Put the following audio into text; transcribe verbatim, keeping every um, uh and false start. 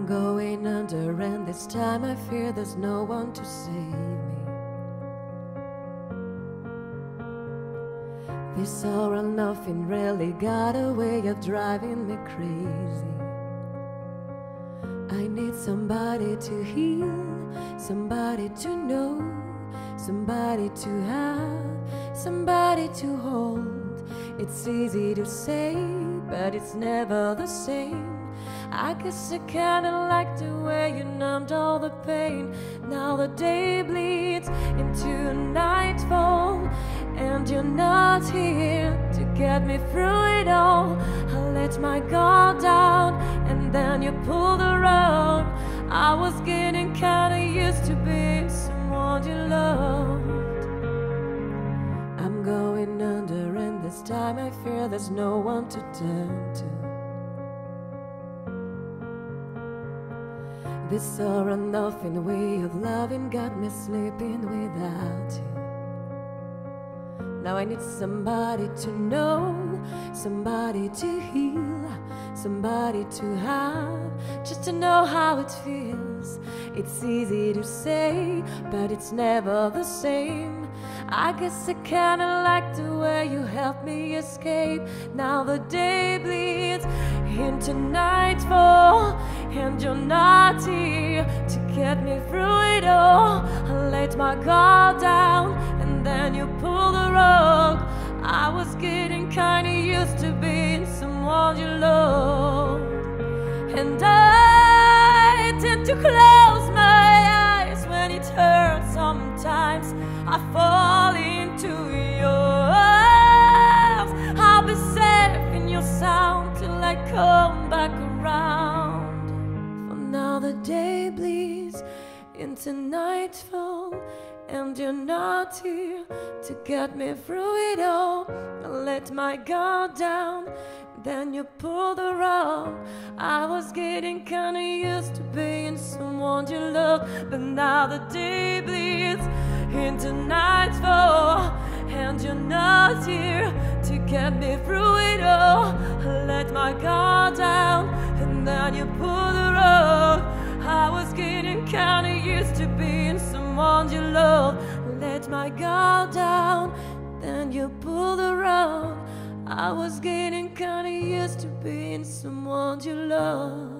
I'm going under, and this time I fear there's no one to save me. This all or nothing really got a way of driving me crazy. I need somebody to heal, somebody to know, somebody to have, somebody to hold. It's easy to say, but it's never the same. I guess I kinda like the way you numbed all the pain. Now the day bleeds into nightfall, and you're not here to get me through it all. I let my guard down, and then you pulled the rug. I was getting kinda used to being someone you loved. I'm going under, and this time I fear there's no one to turn to. This all or nothing way of loving got me sleeping without you. Now I need somebody to know, somebody to heal, somebody to have, just to know how it feels. It's easy to say, but it's never the same. I guess I kinda like the way you helped me escape. Now the day bleeds into nightfall, and you're not here to get me through it all. I let my guard down, and then you pulled the rug. I was getting kinda used to being someone you loved, and I tend to close my eyes when it hurts. Sometimes I fall into your arms. I'll be safe in your sound till I come back around. For now the day bleeds into nightfall, and you're not here to get me through it all. I let my guard down, then you pulled the rug. I was getting kinda used to being someone you love, but now the day bleeds into nightfall, and you're not here to get me through it all. I let my guard down, and then you pulled the rug. I was getting kinda used to being someone you love. Let my guard down, then you pulled the rug. I was getting kinda used to being someone you love.